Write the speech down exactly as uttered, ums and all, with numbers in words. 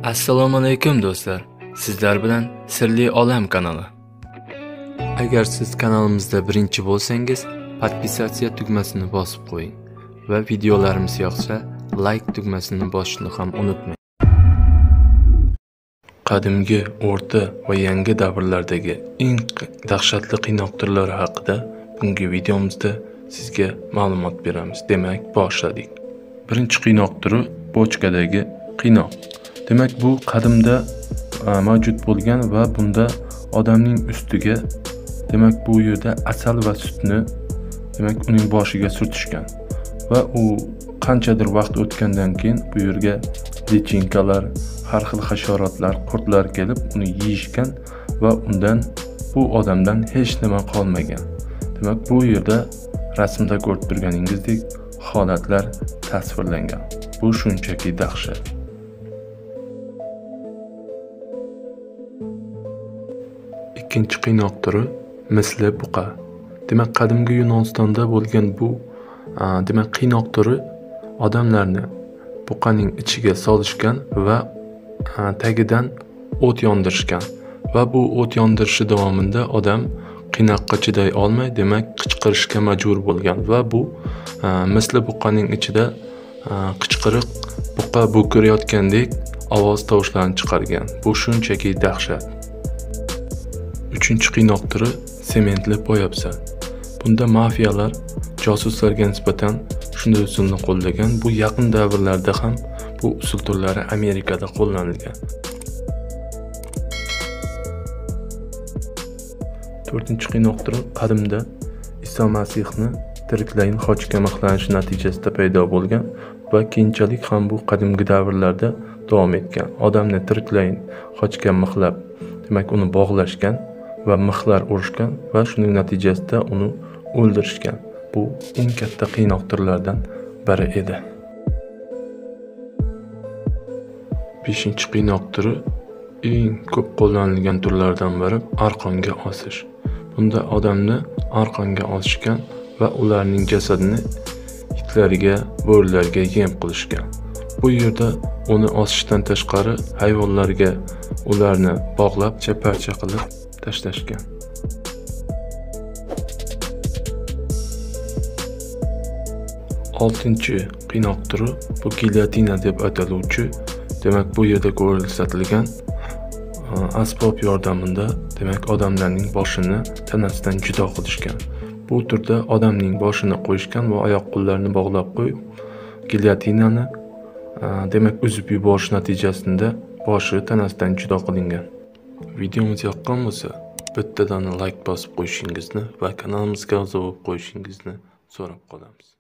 Assalomu alaykum do'stlar. Sizlar bilan Sirli Olam kanali. Agar siz kanalimizda birinchi bo'lsangiz, podpisatsiya tugmasini bosib qo'ying va videolarimiz yoqsa, like tugmasini bosishni ham unutmang. Qadimgi, o'rta va yangi davrlardagi eng dahshatli qiynoq turlari haqida bungi videomizda sizga ma'lumot beramiz. Demak, boshladik. Birinchi qiynoq turi bochkadagi qiynoq. Demak, bu qadimda mavjud bo'lgan va bunda odamning ustiga, demak, bu yerda asal va sutni, demak, uning boshiga surtishgan va u qanchadir vaqt o'tgandan keyin bu yerga lichinkalar, har xil hasharotlar, qurtlar kelib uni yeyishgan va undan bu odamdan hech nima qolmagan. Demak, bu yerda rasmda ko'rib turganingizdek holatlar tasvirlangan. Bu shunchaki dahshat. Ikkinchi qiynoq turi misli buqa. Demak, qadimgi Yunonistonda bo'lgan bu demak qiynoq turi odamlarni buqaning ichiga solishgan va tagidan o't yondirishgan va bu o't yondirishi davomida odam qiynoqqa chiday olmay, demak, qichqirishga majbur bo'lgan va bu misli buqaning ichida qichqiriq buqa bo'kirayotgandek ovoz tovushlarini chiqargan. Bu shunchaki dahshat. Uchinchi qiynoq turi sementli poyabzal. Bunda mafiyalar josuslarga nisbatan shunday usulni qo'llagan. Bu yaqin davrlarda ham bu usul turlari Amerikada qo'llanilgan. To'rtinchi qiynoq turi qadimda Iso Masihni tiriklayin xochga mixlanishi natijasida paydo bo'lgan va keyinchalik ham bu qadimgi davrlarda davom etgan. Odamni tiriklayin xochga mixlab, demak, uni bog'lashgan va mixlar urishgan va shuning natijasida uni o'ldirishgan. Bu eng katta qiynoq turlaridan biri edi. Beshinchi qiynoq turi eng ko'p qo'llanilgan turlardan biri arqonga osish. Bunda odamni arqonga osishgan va ularning jasadini itlarga, bo'rilarga yem qilishgan. Bu yerda uni osishdan tashqari hayvonlarga ularni bog'lab, chaparcha qilib tashlashgan. Oltinchi qiynoq turi bu gilyotina deb ataluvchi, demak, bu yerda ko'rsatilgan asbob yordamida, demak, odamlarning boshini tanasidan judo qilishgan. Bu turda odamning boshini qo'yishgan va oyoq-qo'llarini bog'lab qo'yib, gilyotinani demak, uzib yuborish natijasida boshi tanasidan judo qilingan. Videomiz yoqqan bo'lsa, bittadan like bosib qo'yishingizni va kanalimizga a'zo bo'lib qo'yishingizni so'rab qolamiz.